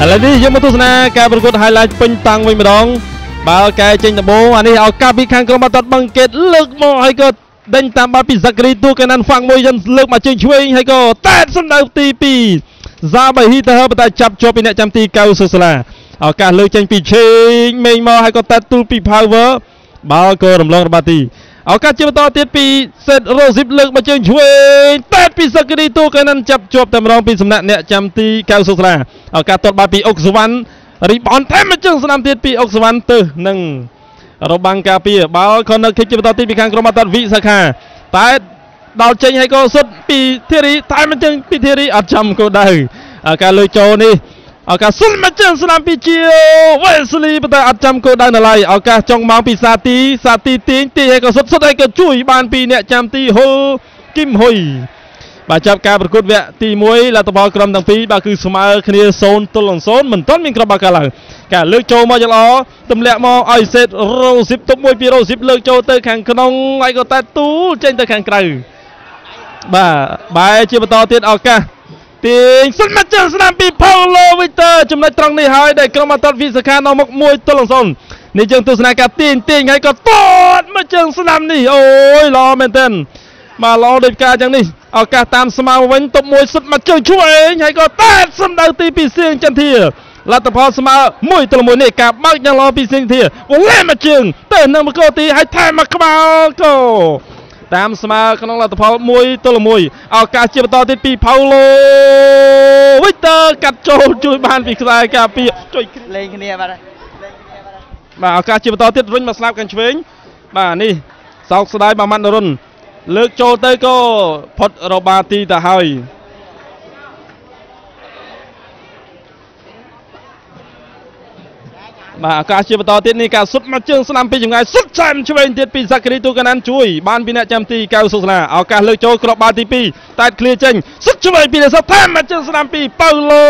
ឥឡូវនេះយើងមកទស្សនាការប្រកួត highlight ពេញតាំងវិញម្ដងបាល់កែចេញដំបូងអានេះឲ្យកាពីខាងក្រុមបាល់ទាត់បឹងកេតលើកមកហើយក៏ដេញតាមបាល់ពីសាក់រីទូកេណាន់ហ្វាំងមួយយ៉ាងលើកមកជើងឆ្វេងហើយក៏តែតសម្ដៅទី2 សាបៃហ៊ីទៅហើយតែចាប់ជាប់ពីអ្នកចាំទីកៅសុសាឡាឱកាសលើកចេញពីឆេងមេងមកហើយក៏តែទូលពី power បាល់ក៏រំលងរបស់ទីឱកាសជាបន្តទៀតពីសេតរ៉ូស៊ីបលើកមកជើងឆ្វេងតែពីសាក់រីទូកេណាន់ចាប់ជាប់តែម្ដងពីសំណាក់អ្នកចាំទីកៅសុសាឡាឱកាសទាត់បាល់ពីអុកសវណ្ណរីបអនថែមមកជើងស្នាមទៀតពីអុកសវណ្ណទៅនឹងរបាំងការពារបាល់ខនគិចជាបន្តទៀតពីខាងក្រុមបាល់ទាត់វិសាខាតែដល់ចេញហើយក៏សុទ្ធពីធីរីតែមកជើងពីធីរីអត់ចំគោលដៅការលើចូលនេះឱកាសសុទ្ធមកជើងស្នាមពីជាវ៉េស្លីប៉ុន្តែអត់ចំគោលដៅនៅឡើយឱកាសចុងម៉ោងពីសាទីទាញហើយក៏សុទ្ធហើយក៏ជួយបានពីអ្នកចាំទីហុលគឹមហ៊ុយបាទចាប់ការប្រកួតវគ្គទី1លទ្ធផលក្រុមទាំងពីរបាទគឺស្មើគ្នា0-0មិនទាន់មានក្រុមបាល់កើតឡើងការលើកចូលមកយ៉ាងល្អទម្លាក់មកឲ្យសេតរ៉ូស៊ីបទុកមួយពីរ៉ូស៊ីបលើកចូលទៅខាងក្នុងហើយក៏តែទូលចេញទៅខាងក្រៅបាទបែរជាបន្តទៀតឱកាសទាញសុទ្ធមកជើងស្នាមពី Paulo Victor ចំណុចត្រង់នេះហើយដែលក្រុមបាល់ទាត់វិសាខានៅមុខ1-0នេះយើងទស្សនាការទាញហើយក៏ទាត់មកជើងស្នាមនេះអូយល្អមែនទែនបាទល្អដូចការយ៉ាងនេះឱកាសតាមស្មារវិញតុបមួយសុទ្ធមកជើងឆ្វេងហើយក៏តែសម្ដៅទីពីសៀងចន្ទាលទ្ធផលស្មើ1-1នេះការបើកយ៉ាងល្អពីសៀងធាវងលែមកជើងទៅនឹងមកគោទីហើយថែមមកក្បាលគោតាមស្មើក្នុងលទ្ធផល1-1ឱកាសជាបន្តទៀតពី Paulo Victor កាត់ចូលជួយបានពីខ្សែការពារជួយលេងគ្នាបាទឱកាសជាបន្តទៀតរុញមកស្លាប់ខាងឆ្វេងបាទនេះសោកស្ដាយមួយម៉ាត់នរុនលើកចូលទៅក៏ផុតរបាទីទៅហើយបាទឱកាសជាបន្តទៀតនេះការសុទ្ធមកជើងស្នាមពីចម្ងាយសុទ្ធចែមឆ្វេងទៀតពីសាក់រីទូកេណាន់ជួយបានពីអ្នកចាំទីកៅសុសាឡាឱកាសលើកចូលគ្រាប់បាល់ទី2តែឃ្លៀចេញសុទ្ធឆ្វេងពីអ្នកសុទ្ធថែមមកជើងស្នាមពី Paulo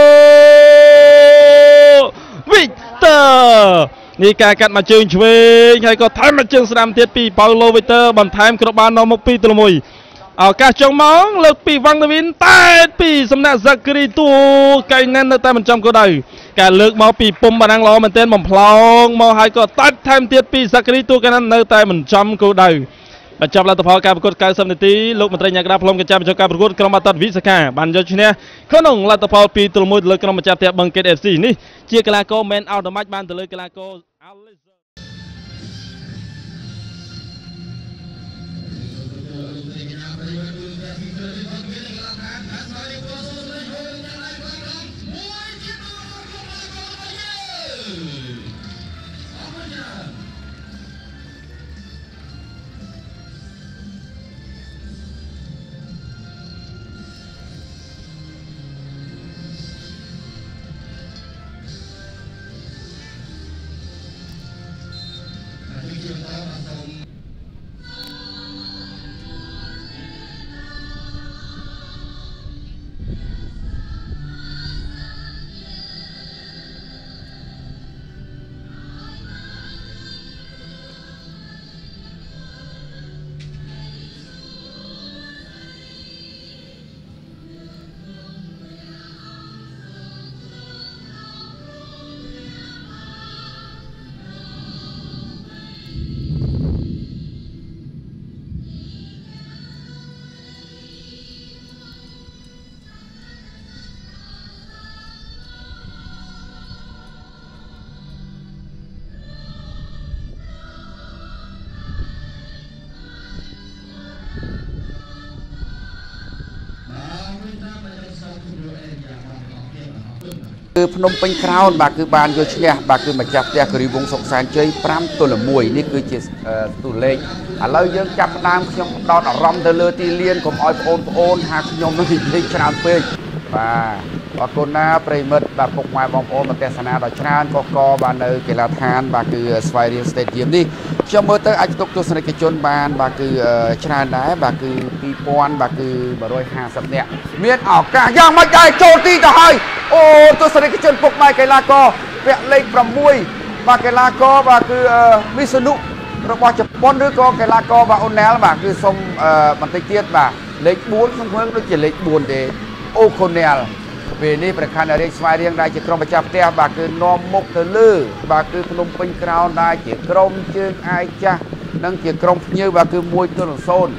Victor នេះការកាត់មកជើងឆ្វេងហើយក៏ថែមមកជើងស្ដាំទៀតពី Paulo Victor បន្ថែមគ្រាប់បាល់នៅមុខ2-1ឱកាសចុងម៉ោងលើកពីវ៉ាងដាវីនតែពីសំណាក់សាក់រីទូកៃណាន់នៅតែមិនចំគោលដៅការលើកមកពីពុំបារាំងល្អមែនទែនបំផ្លោងមកហើយក៏តាច់ថែមទៀតពីសាក់រីទូកៃណាន់នៅតែមិនចំគោលដៅបញ្ចប់លទ្ធផលការប្រកួត90នាទីលោកមន្ត្រីញ៉ាក្រាផ្លុំកញ្ចប់បញ្ចប់ការប្រកួតក្រុមបាល់ទាត់វិសាខាបានយកឈ្នះក្នុងលទ្ធផល2-1លើក្រុមម្ចាស់ផ្ទះបឹងកេត FC នេះជាកីឡាករ Man of the Match បានទៅលើកីឡាករគឺភ្នំពេញក្រោនបាទគឺបានយកឈ្នះបាទគឺម្ចាស់ផ្ទះគិរីវង្សសុកសែនជ័យ5-1នេះគឺជាតួលេខឥឡូវយើងចាប់ផ្ដើមខ្ញុំផ្ដោតអារម្មណ៍ទៅលើទីលានកុំឲ្យបងប្អូនថាខ្ញុំនឹងនិយាយច្រើនពេកបាទអរគុណណាប្រិមិត្តបាទពុកម៉ែបងប្អូនមកទស្សនាដល់ច្រើនកកបាទនៅកីឡាដ្ឋានបាទគឺស្វាយរៀង Stadium នេះខ្ញុំមើលទៅអាចផ្ទុកទស្សនិកជនបានបាទគឺច្រើនដែរបាទគឺ2000បាទគឺ150នាក់មានឱកាសយ៉ាងម៉េចដែរចូលទីទៅហើយអូទស្សនិកជនពុកម៉ែកីឡាករវគ្គលេខ6បាទកីឡាករបាទគឺមីសុនុរបស់ជប៉ុនឬក៏កីឡាករបាទអូណែលបាទគឺសុំបន្តិចទៀតបាទលេខ4ខ្ញុំមើលដូចជាលេខ4ទេអូខូណែលពេលនេះប្រខានរាជស្វាយរៀងដែលជាក្រុមប្រចាំផ្ទះបាទគឺនាំមុខទៅលើបាទគឺភ្នំពេញក្រោនដែលជាក្រុមជើងឯកចាស់និងជាក្រុមភ្ញៀវបាទគឺ1-0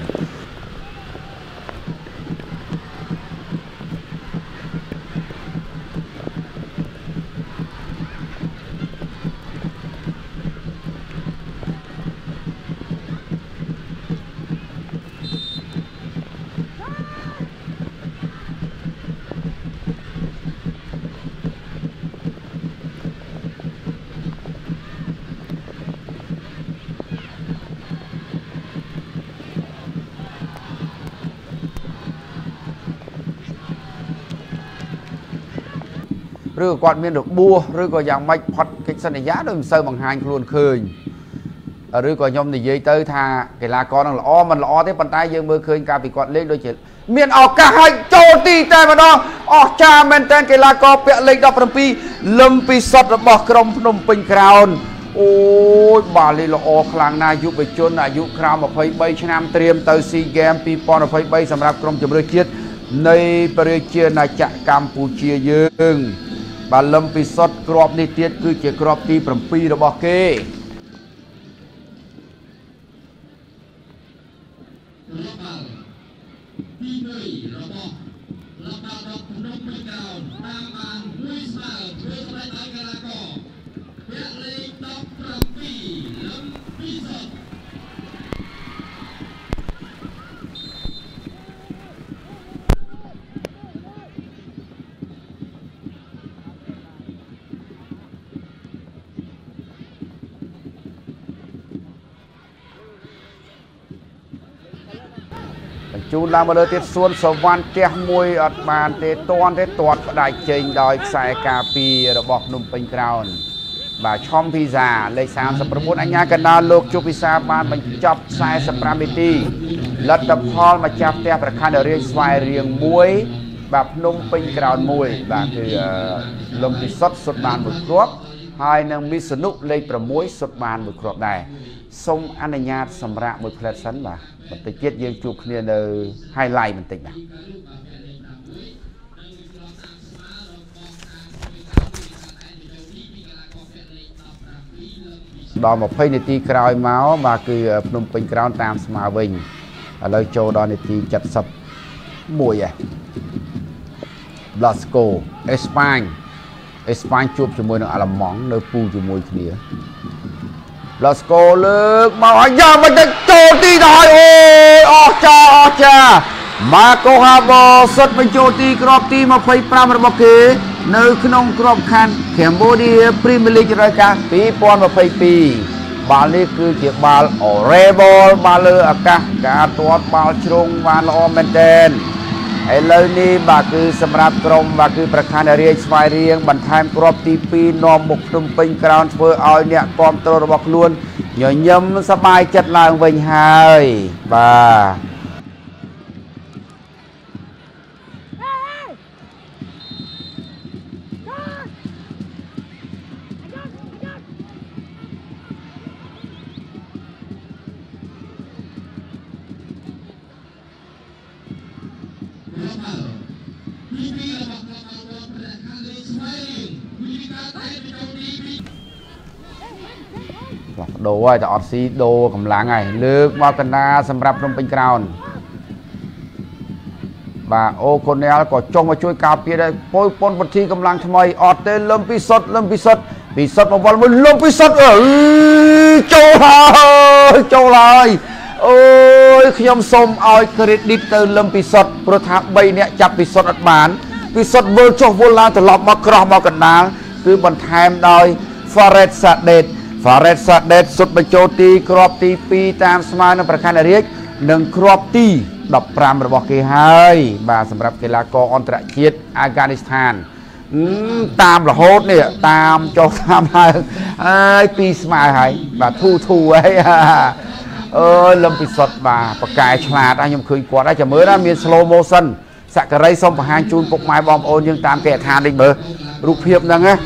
ឬគាត់មានរបួសឬក៏យ៉ាងម៉េចផុតកិច្ចសន្យាដោយមិនសូវបង្ហាញខ្លួនឃើញឬក៏ខ្ញុំនិយាយទៅថាកីឡាករនឹងល្អមិនល្អទេប៉ុន្តែយើងមើលឃើញកាលពីគាត់លេងដូចជាមានឱកាសឲ្យចូលទីតែម្ដងអស្ចារ្យមែនទែនកីឡាករពាក់លេខ17លឹមពិសុទ្ធរបស់ក្រុមភ្នំពេញក្រោនអូយបាទលេងល្អខ្លាំងណាស់យុវជនអាយុក្រោម23ឆ្នាំត្រៀមទៅស៊ីហ្គេម2023សម្រាប់ក្រុមជម្រើសជាតិនៃប្រជាណាចក្រកម្ពុជាយើងបាទលឹមពិសុទ្ធគ្រាប់នេះទៀតគឺជាគ្រាប់ទី7របស់គេជួនឡើងមកលើទៀតសួនសវណ្ណផ្ទះមួយអត់បានទេទាត់ផ្ដាច់ចេញដោយខ្សែការពាររបស់ភ្នំពេញក្រោនបាទឆំភីសាលេខ39អញ្ញាកណ្ដាលលោកជុពិសាបានបញ្ចប់45នាទីលទ្ធផលម្ចាស់ផ្ទះប្រខណ្ឌរាជស្វាយរៀង1បាទភ្នំពេញក្រោន1បាទគឺលំពិសុទ្ធសុទ្ធបាន1គ្រាប់ហើយនឹងមីសនុលេខ6សុទ្ធបាន1គ្រាប់ដែរសូមអនុញ្ញាតសម្រាប់មួយផ្លែតសិនបាទបន្តិចទៀតយើងជួបគ្នានៅ highlight បន្តិចបាទដល់20នាទីក្រោយមកបាទគឺភ្នំពេញក្រោនតាមស្មើវិញឥឡូវចូលដល់នាទី71ឯង Blasco អេស្ប៉ាញជួបជាមួយនឹងអាល្លឺម៉ង់នៅពូជាមួយគ្នា Blasco លើកមកឲ្យយ៉ាងមិនទៅចូលទីទៅហើយអូយអស្ចារ្យ Marco Habo សុទ្ធបញ្ចូលទីគ្រាប់ទី25របស់គេនៅក្នុងក្របខ័ណ្ឌ Cambodia Premier League រយការ2022បាល់នេះគឺជាបាល់ Oreball បាល់លើអាកាសការទាត់បាល់ជ្រុងបានល្អមែនទែនឥឡូវនេះបាទគឺសម្រាប់ក្រុមបាទគឺប្រខណ្ឌរាជស្វាយរៀងបន្ថែមគ្រាប់ទី2នាំមុខភ្នំពេញក្រោនធ្វើឲ្យអ្នកគាំទ្ររបស់ខ្លួនញញឹមសប្បាយចិត្តឡើងវិញហើយបាទដូរហើយតែអត់ស៊ីដូរកម្លាំងហើយលើកមកកណ្ដាលសម្រាប់ភ្នំពេញក្រោនបាទអូកូណែលក៏ចុះមកជួយការពារដែរពុយពុនវិធីកម្លាំងថ្មីអត់ទេលឹមពិសុទ្ធមកវល់មួយលឹមពិសុទ្ធចូលហើយអូយខ្ញុំសូមឲ្យ credit ទៅលឹមពិសុទ្ធព្រោះថា3នាក់ចាប់ពិសុទ្ធអត់បានពិសុទ្ធវិលចុះវិលឡើងត្រឡប់មកក្រោះមកកណ្ដាលគឺបន្ថែមដោយ Fared Sadet សុទ្ធបញ្ចូលទីគ្រាប់ទី2តាមស្មើនឹងប្រខណ្ឌរាជនិងគ្រាប់ទី15របស់គេហើយបាទសម្រាប់កីឡាករអន្តរជាតិអាហ្គានីស្ថានតាមរហូតនេះតាមចុះតាមហើយ2ស្មើហើយបាទធូហើយអើយលឹមពិសុទ្ធបាទបកកែឆ្លាតខ្ញុំឃើញគាត់ហើយចាំមើលណាមាន slow motion សក្ការ័យសូមបង្ហាញជូនពុកម៉ែបងប្អូនយើងតាមគេដ្ឋាននេះមើលរូបភាពហ្នឹងណា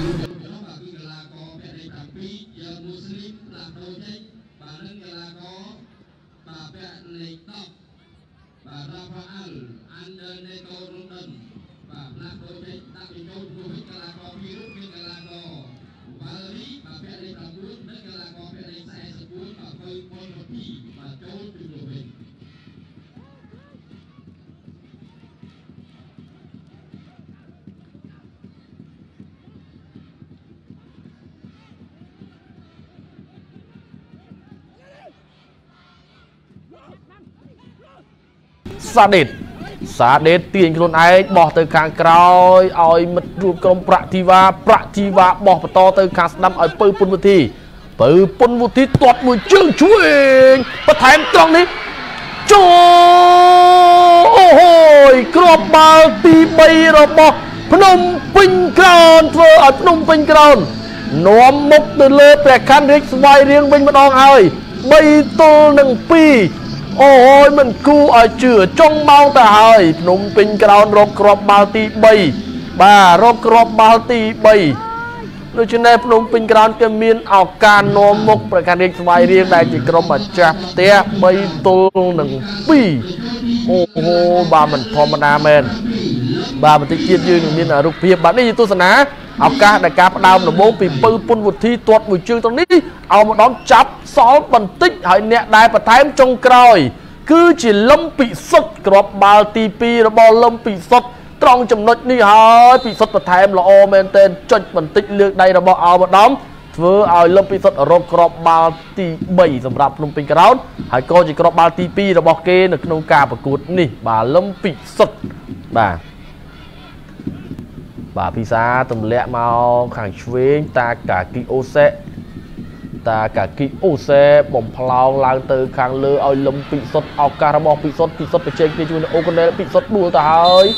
Sa đệt tiền luôn ấy bỏ từ càng còi oi mật ruột công Prativa bỏ to từ càng đâm ở pư pun một thi toát mùi chương chuyên và thèm trong đi trời ơi crop bao ti bay rồi bỏ Phnom Penh Crown vừa ở Phnom Penh Crown nó mốc từ lê bè khăn rích vai riêng bên mà đong ơi bay tô nâng pi ôi mình cu ở chửa trong mau ta hơi Phnom Penh Crown rộp crop bao ti bay bà rộp crop bao ti bay đối với này Phnom Penh Crown cái miền ảo can nó mốc bè khăn rích vai riêng đây chỉ crop mà chạp té bay tô nâng pi bà mình thò mà đà men bà mình tích chiết dương miền ở rục phía bạn đi tôi sẵn á học ca đại ca đào là bố vì bư pun một thi tuột buổi chương trong ní ao một đón chắp xó phần tích hỏi nè đài và thái trong còi cứ chỉ lâm bị sốt crop bao tp nó bao lâm bị sốt trong chấm nốt ní hỏi bị sốt và thái là o men tên cho phần tích lương đây là bao ao một đón vừa ao lâm bị sốt ở rong crop bao t 7 สำหรับ Phnom Penh Crown ហើយក៏ជា crop bao tp របស់គេនៅក្នុងការប្រកួតនេះបាទlâm bị sốtបាទbà pizza tầm lẹ màu khẳng chuyên ta cả kỳ ô xe bóng phao lang từ khang lơ oi lâm bị sốt ao carabao bị sốt ở trên kia chui ô con này bị sốt đua ta ơi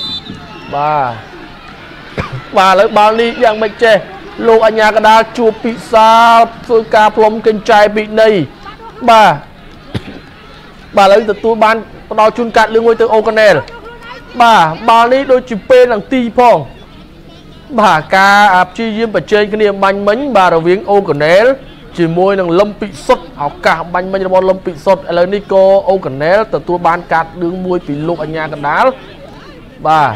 bà lấy bao ly yang mạch chè lô anh nhà cái đá chua pizza phương ca plom kênh trai bị này bà lấy từ tôi ban đào chun cạn lưng ngôi từ ô con này bà ly đôi chữ p là ti phong bà ca áp chi diêm và chơi cái niềm bánh bánh bà đầu viếng ô cần né chỉ môi năng lâm bị sốt học cả bánh bánh là lâm bị sốt là nico ô cần né từ tua ban cát đường môi bị lục anh nhà cần đá bà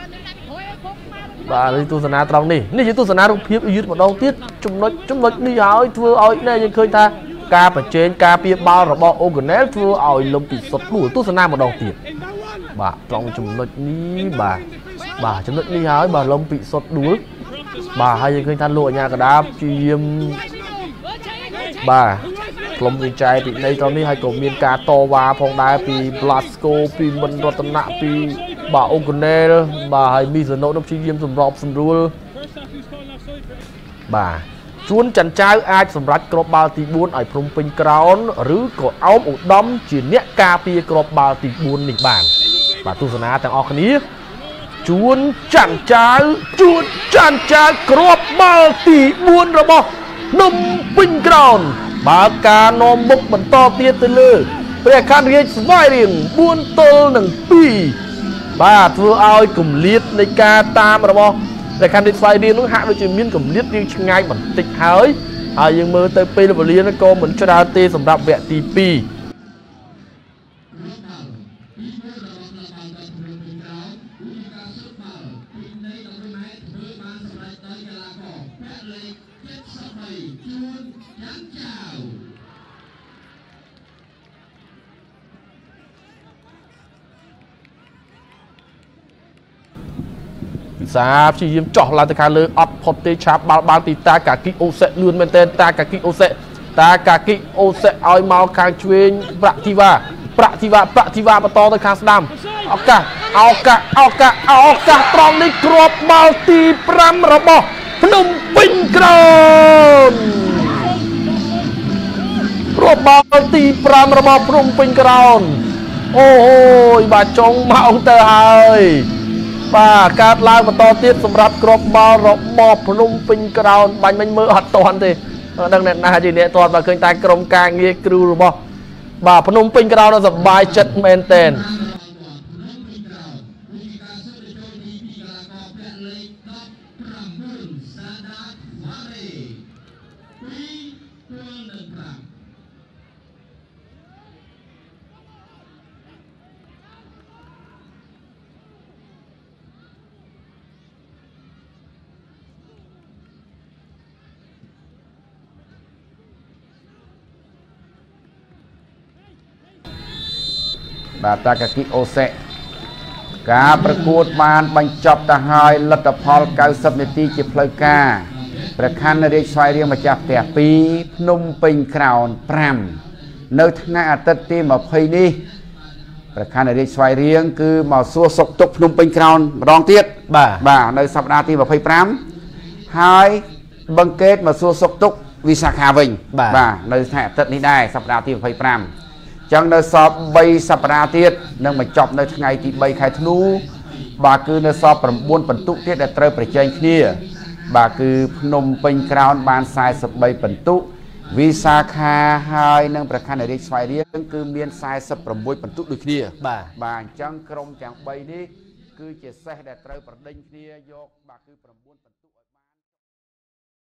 đi tu sanh trong này chỉ tu sanh trong phiếp yếu một đâu tiết chúng nói đi hỏi thưa ơi này nhưng khơi ta ca và trên ca bia bao rồi bao ô cần né thưa ơi lâm bị sốt đủ tu sanh một đầu tiết bà trong chúng nói đi bà chúng nó đi hỏi bà lông bị sốt đuối bà hay những thanh lụa nhà cả đáp chìm bà lông bị trai bị đây tao đi hay cổ miền cá to và phong đai bị Blasco bị mình đoạt tận nạ bị bà O'Connell bà hay mi giờ nấu đốc chìm sầm rọp sầm rùa bà chuôn chăn trai ai sầm rách crop bao tỷ buôn ở Phnom Penh Crown rứ cổ áo một đâm chỉ nét cà phê crop bao tỷ buôn nịch bản bà tu sanh tàng ở cái chuôn chăn trái crop bao tỷ buôn rồi bò Phnom Penh Crown bà ca nó mốc bẩn to tiết từ lư bè khăn riêng vai riêng buôn tơ nằng pi bà thưa ai cùng liệtในca tam rồi bò bè khăn riêng vai riêng nó hạ đôi chuyện miên cùng liệt riêng ngay bẩn tịch hới nhưng mơ tới pi là bờ liên nó co mình cho ra tê sầm đạp vẹn tì pi Sáp chỉ diêm chọc là từ khá lơ ọt phọt tê chạp bao tì ta cả kị ô sẽ luôn bên tên ta cả kị ô sẽ oi mau kháng chuyên Prativa và to tới kháng đam ao cả trong đi crop bao tì pram rồi bò Phnom Penh Crown crop bao tì pram rồi bò Phnom Penh Crown ôi bà trông mạo tờ hơi bà cát lai và to tiết sầm rạp crop bao rọ bò Phnom Penh Crown bánh bánh mơ hạt toàn thì đang nè na gì nè toàn và khơi tay crom ca nghe kêu rồi bò bà Phnom Penh Crown nó dập bài chất men tên បាទតាកាគីអូសេការប្រកួតបានបញ្ចប់ទៅហើយលទ្ធផល90នាទីជាផ្លូវការប្រខណ្ឌរាជស្វាយរៀងម្ចាស់ផ្ទះ2ភ្នំពេញក្រោន5នៅថ្ងៃអាទិត្យទី20នេះប្រខណ្ឌរាជស្វាយរៀងគឺមកសួរសុខទុក្ខភ្នំពេញក្រោនម្ដងទៀតបាទនៅសប្តាហ៍ទី25ហើយបង្កេតមកសួរសុខទុក្ខវិសាខាវិញបាទនៅថ្ងៃអាទិត្យនេះដែរសប្តាហ៍ទី25ចឹងនៅសល់3សប្តាហ៍ទៀតនឹងបញ្ចប់នៅថ្ងៃទី3ខែធ្នូបាទគឺនៅសល់9ពិន្ទុទៀតដែលត្រូវប្រជែងគ្នាបាទគឺភ្នំពេញក្រោនបាន43ពិន្ទុវិសាខាហើយនិងប្រខណ្ឌរាជស្វាយរៀងគឺមាន46ពិន្ទុដូចគ្នាបាទអញ្ចឹងក្រុមទាំង3នេះគឺជាសេះដែលត្រូវប្រដេញគ្នាយកបាទគឺ9ពិន្ទុ